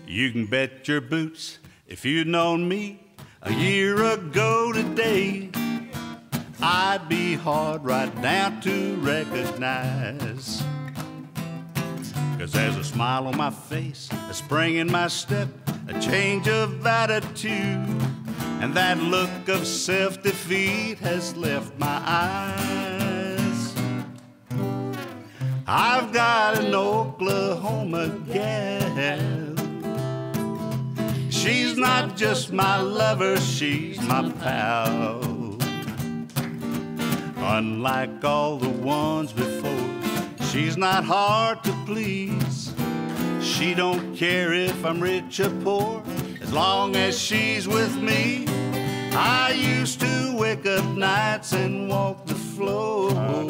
You can bet your boots if you'd known me a year ago today, I'd be hard right now to recognize. 'Cause there's a smile on my face, a spring in my step, a change of attitude, and that look of self-defeat has left my eyes. I've got an Oklahoma gal. She's not just my lover, she's my pal. Unlike all the ones before, she's not hard to please. She don't care if I'm rich or poor, as long as she's with me. I used to wake up nights and walk the floor.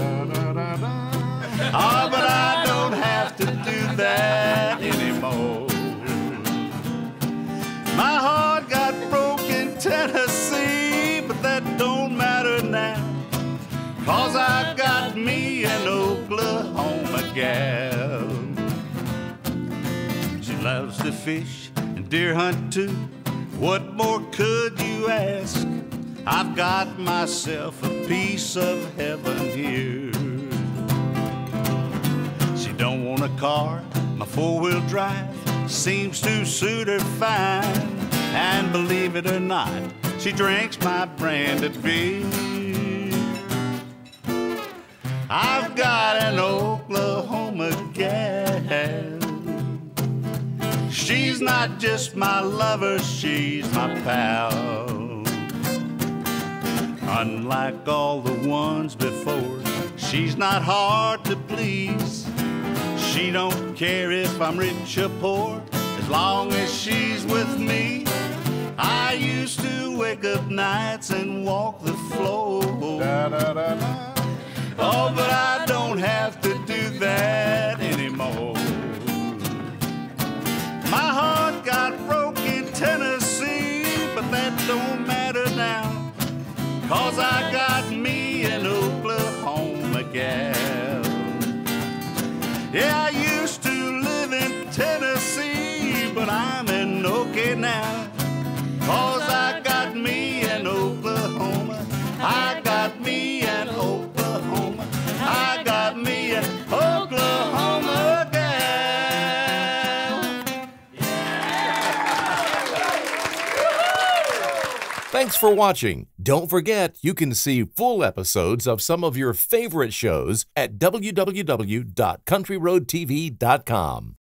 Oh, but I don't have to do that anymore. My heart got broke in Tennessee, but that don't matter now, 'cause I got me an Oklahoma gal. She loves to fish and deer hunt too. What more could you ask? I've got myself a piece of heaven here. She don't want a car, my four-wheel drive seems to suit her fine. And believe it or not, she drinks my branded beer. I've got an Oklahoma gal. She's not just my lover, she's my pal. Unlike all the ones before, she's not hard to please. She don't care if I'm rich or poor, as long as she's with me. I used to wake up nights and walk the floor. Oh, but I don't have to do that anymore. My heart got broke in Tennessee, but that don't matter now, 'cause I got me an Oklahoma gal. Yeah, I used to live in Tennessee, but I'm in Okie now, 'cause I got me an Oklahoma. I got me an Oklahoma. I got me an Oklahoma gal. Thanks for watching. Don't forget, you can see full episodes of some of your favorite shows at www.countryroadtv.com.